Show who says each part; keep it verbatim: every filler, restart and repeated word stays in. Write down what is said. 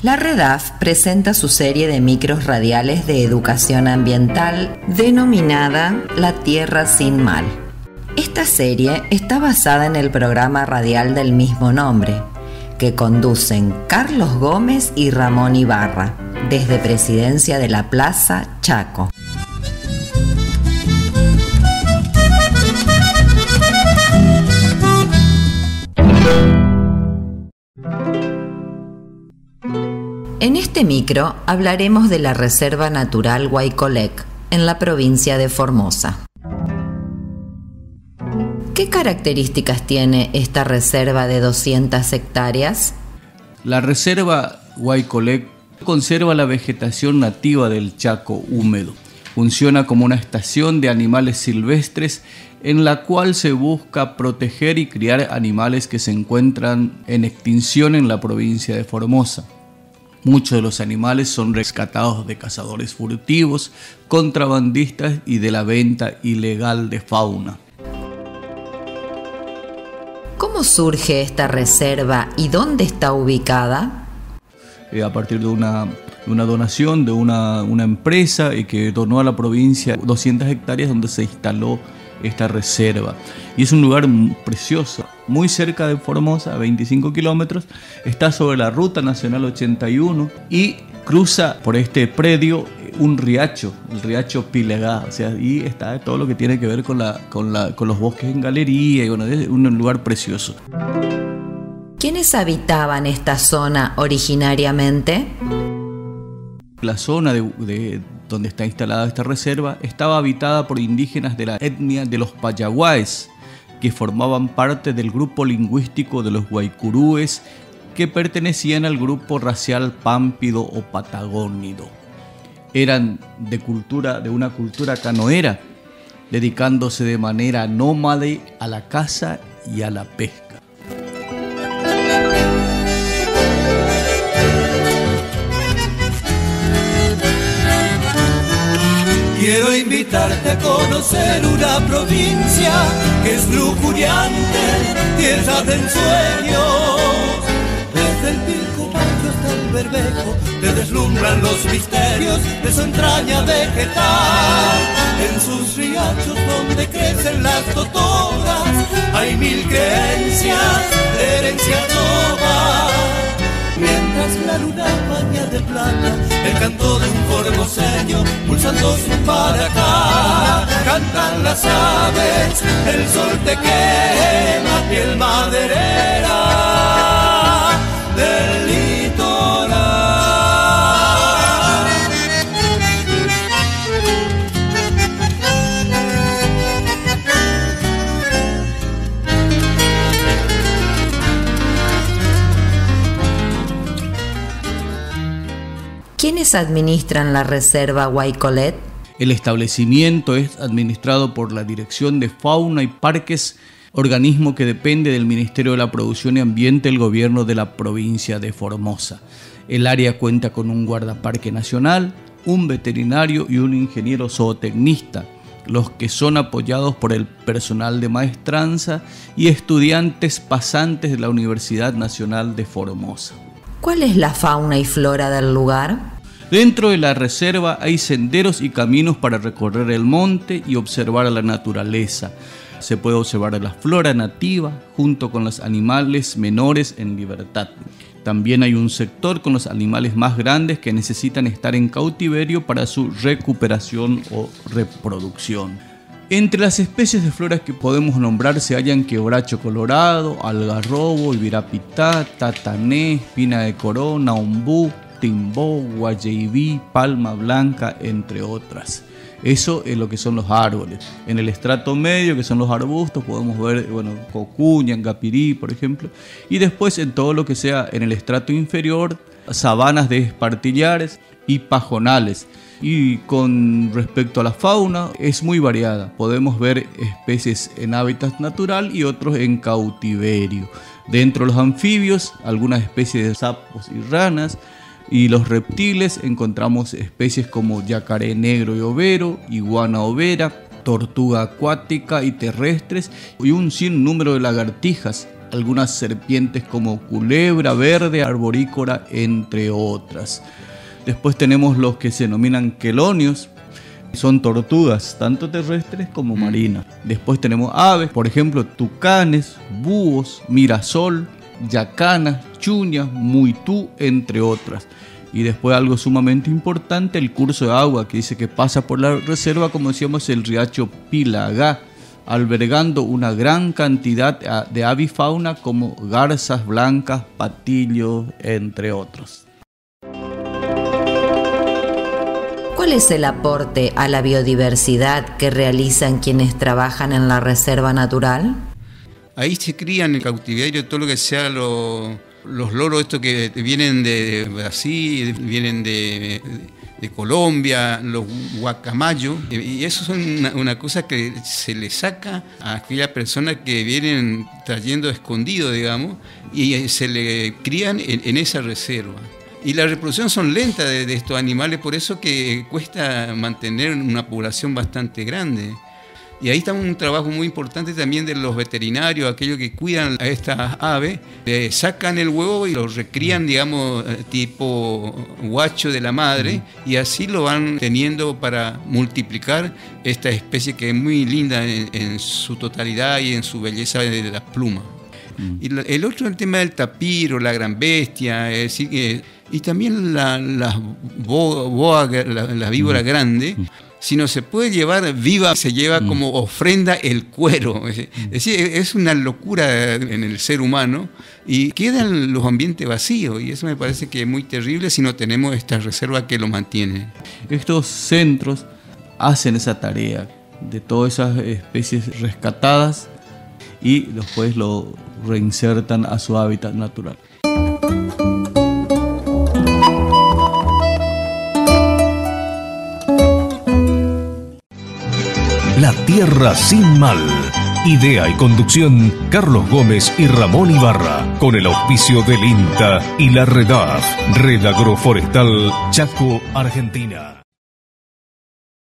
Speaker 1: La REDAF presenta su serie de micros radiales de educación ambiental denominada La Tierra Sin Mal. Esta serie está basada en el programa radial del mismo nombre, que conducen Carlos Gómez y Ramón Ibarra, desde Presidencia de la Plaza, Chaco. En este micro hablaremos de la Reserva Natural Guaycolec, en la provincia de Formosa. ¿Qué características tiene esta reserva de doscientas hectáreas?
Speaker 2: La Reserva Guaycolec conserva la vegetación nativa del Chaco húmedo. Funciona como una estación de animales silvestres en la cual se busca proteger y criar animales que se encuentran en extinción en la provincia de Formosa. Muchos de los animales son rescatados de cazadores furtivos, contrabandistas y de la venta ilegal de fauna.
Speaker 1: ¿Cómo surge esta reserva y dónde está ubicada?
Speaker 2: Eh, a partir de una, de una donación de una, una empresa eh, que donó a la provincia doscientas hectáreas donde se instaló esta reserva. Y es un lugar precioso, muy cerca de Formosa, a veinticinco kilómetros. Está sobre la Ruta Nacional ochenta y uno y cruza por este predio un riacho, el riacho Pilegá. O sea, y está todo lo que tiene que ver con, la, con, la, con los bosques en galería. Y bueno, es un lugar precioso.
Speaker 1: ¿Quiénes habitaban esta zona originariamente?
Speaker 2: La zona de, de donde está instalada esta reserva estaba habitada por indígenas de la etnia de los Payaguáes, que formaban parte del grupo lingüístico de los guaycurúes, que pertenecían al grupo racial pámpido o patagónido. Eran de, cultura, de una cultura canoera, dedicándose de manera nómade a la caza y a la pesca.
Speaker 3: Quiero invitarte a conocer una provincia que es lujuriante, tierra de ensueños. Desde el Pilcomayo hasta el Bermejo te deslumbran los misterios de su entraña vegetal. En sus riachos donde crecen las totoras hay mil creencias de herencia nova. Mientras la luna baña de plata el canto de un formoseño pulsando su maracá, cantan las aves, el sol te quema, piel maderera del litoral.
Speaker 1: ¿Quiénes administran la Reserva Guaycolec?
Speaker 2: El establecimiento es administrado por la Dirección de Fauna y Parques, organismo que depende del Ministerio de la Producción y Ambiente del Gobierno de la provincia de Formosa. El área cuenta con un guardaparque nacional, un veterinario y un ingeniero zootecnista, los que son apoyados por el personal de maestranza y estudiantes pasantes de la Universidad Nacional de Formosa.
Speaker 1: ¿Cuál es la fauna y flora del lugar?
Speaker 2: Dentro de la reserva hay senderos y caminos para recorrer el monte y observar a la naturaleza. Se puede observar la flora nativa junto con los animales menores en libertad. También hay un sector con los animales más grandes que necesitan estar en cautiverio para su recuperación o reproducción. Entre las especies de flora que podemos nombrar se hallan quebracho colorado, algarrobo, ibirapitá, tatané, espina de corona, ombú, timbó, guayeibí, palma blanca, entre otras. Eso es lo que son los árboles. En el estrato medio, que son los arbustos, podemos ver, bueno, cocuña, gapirí, por ejemplo. Y después en todo lo que sea en el estrato inferior, sabanas de espartillares y pajonales. Y con respecto a la fauna, es muy variada. Podemos ver especies en hábitat natural y otros en cautiverio. Dentro de los anfibios, algunas especies de sapos y ranas. Y los reptiles encontramos especies como yacaré negro y overo, iguana overa, tortuga acuática y terrestres y un sinnúmero de lagartijas, algunas serpientes como culebra verde, arborícora, entre otras. Después tenemos los que se denominan quelonios, son tortugas, tanto terrestres como marinas. Después tenemos aves, por ejemplo, tucanes, búhos, mirasol, yacanas, chuñas, muitú, entre otras. Y después algo sumamente importante, el curso de agua, que dice que pasa por la reserva, como decíamos, el riacho Pilagá, albergando una gran cantidad de avifauna como garzas blancas, patillos, entre otros.
Speaker 1: ¿Cuál es el aporte a la biodiversidad que realizan quienes trabajan en la reserva natural?
Speaker 4: Ahí se crían en cautiverio todo lo que sea lo, los loros estos que vienen de Brasil, vienen de, de Colombia, los guacamayos, y eso son una, una cosa que se le saca a aquellas personas que vienen trayendo escondido, digamos, y se le crían en, en esa reserva. Y la reproducción son lentas de, de estos animales, por eso que cuesta mantener una población bastante grande. Y ahí está un trabajo muy importante también de los veterinarios, aquellos que cuidan a estas aves, eh, sacan el huevo y lo recrían, digamos, tipo guacho de la madre, y así lo van teniendo para multiplicar esta especie que es muy linda en, en su totalidad y en su belleza de las plumas. Mm. Y el otro, el tema del tapiro, la gran bestia, es decir, que, y también la, la boa, la, la víbora mm. grande. Mm. Si no se puede llevar viva, se lleva mm. como ofrenda el cuero. Es decir, es una locura en el ser humano y quedan los ambientes vacíos, y eso me parece que es muy terrible si no tenemos esta reserva que lo mantiene.
Speaker 2: Estos centros hacen esa tarea de todas esas especies rescatadas y después lo reinsertan a su hábitat natural.
Speaker 5: La Tierra Sin Mal. Idea y conducción, Carlos Gómez y Ramón Ibarra. Con el auspicio del INTA y la REDAF, Red Agroforestal Chaco, Argentina.